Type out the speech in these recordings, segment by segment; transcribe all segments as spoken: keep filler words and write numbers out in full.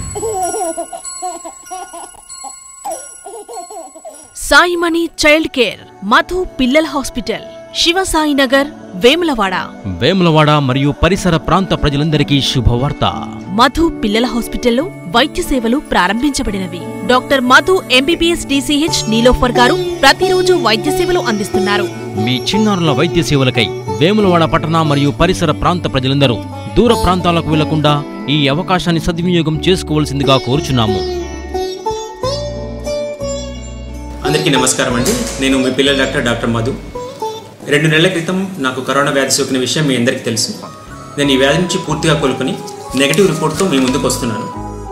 Saimani child care, Madhu పిల్లల hospital, శివసాయినగర్, Vemulawada. Vemulawada మరియు పరిసర ప్రాంత ప్రజలందరికీ శుభవార్త. మధు పిల్లల హాస్పిటల్లో వైద్య సేవలు ప్రారంభించబడినవి. Doctor Madhu MBBS DCH Niloufer గారు ప్రతిరోజు వైద్య సేవలు అందిస్తున్నారు. మీ చిన్నారుల వైద్య సేవలకై వేములవాడ పట్టణ మరియు పరిసర ప్రాంత ప్రజలందరూ దూర ప్రాంతాలకు వెళ్లకుండా ఈ అవకాశాన్ని సద్వినియోగం చేసుకోవాల్సిందిగా కోరుచున్నాము. అందరికీ నమస్కారం అండి. నేను మీ పిల్లల డాక్టర్ డాక్టర్ మధు. రెండు నెలల క్రితం నాకు కరోనా వ్యాధి సోకిన విషయం మీ అందరికీ తెలుసు. నేను ఈ వ్యాధి నుంచి పూర్తిగా కోలుకొని నెగటివ్ రిపోర్ట్తో మీ ముందుకు వస్తున్నాను.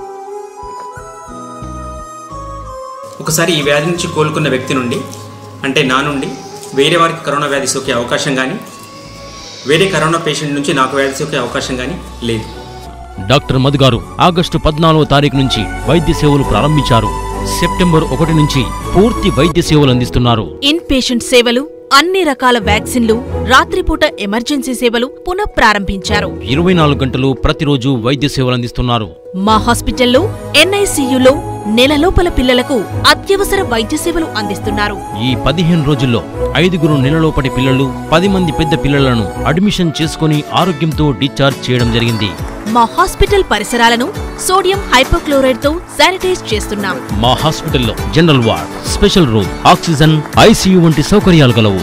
ఒకసారి ఈ వ్యాధి నుంచి కోలుకున్న వ్యక్తి నుండి, అంటే నా నుండి వేరే వారికి కరోనా వ్యాధి సోకే అవకాశం కానీ, వేరే కరోనా పేషెంట్ నుంచి నాకు వ్యాధి సోకే అవకాశం కానీ లేదు. డాక్టర్ మధు గారు ఆగస్టు పద్నాలుగో తారీఖు నుంచి వైద్య సేవలు ప్రారంభించారు. సెప్టెంబర్ ఒకటి నుంచి పూర్తి వైద్య సేవలు అందిస్తున్నారు. ఇన్ పేషెంట్ సేవలు, అన్ని రకాల వ్యాక్సిన్లు, రాత్రిపూట ఎమర్జెన్సీ సేవలు పునః ప్రారంభించారు. ఇరవై నాలుగు గంటలు ప్రతిరోజు వైద్య సేవలు అందిస్తున్నారు. మా హాస్పిటల్లో ఎన్ఐసియులో నెలలోపల పిల్లలకు అత్యవసర వైద్య సేవలు అందిస్తున్నారు. ఈ పదిహేను రోజుల్లో ఐదుగురు నెలలోపటి పిల్లలు, పది మంది పెద్ద పిల్లలను అడ్మిషన్ చేసుకుని ఆరోగ్యంతో డిశ్చార్జ్ చేయడం జరిగింది. మా హాస్పిటల్ పరిసరాలను సోడియం హైపోక్లోరైడ్ తో శానిటైజ్ చేస్తున్నాం. మా హాస్పిటల్లో general ward, special room, oxygen, ICU వంటి సౌకర్యాలు గలవు.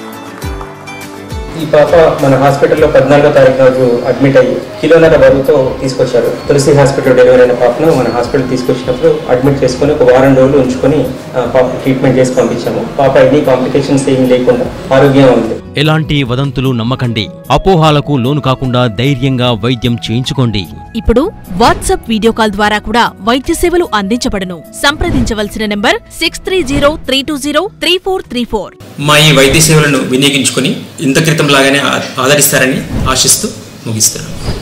ఈ పాప మన హాస్పిటల్లో పద్నాలుగో తారీఖు రోజు అడ్మిట్ అయ్యి కిలోన్నర బరువుతో తీసుకొచ్చారు. తులసి హాస్పిటల్ డెలివరీ అయిన పాపను మన హాస్పిటల్ తీసుకొచ్చినప్పుడు అడ్మిట్ చేసుకుని ఒక వారం రోజులు ఉంచుకొని పాప ట్రీట్మెంట్ చేసి పంపించాము. పాప ఎన్ని కాంప్లికేషన్స్ ఏమీ లేకుండా ఆరోగ్యంగా ఉంది. ఎలాంటి వదంతులు నమ్మకండి. అపోహాలకు లోను కాకుండా ధైర్యంగా వైద్యం చేయించుకోండి. ఇప్పుడు వాట్సాప్ వీడియో కాల్ ద్వారా కూడా వైద్య సేవలు అందించబడును. సంప్రదించవలసిన number six three zero three two zero three four three four. మా ఈ వైద్య సేవలను వినియోగించుకొని ఇంత క్రితం లాగానే ఆదరిస్తారని ఆశిస్తూ ముగిస్తున్నాను.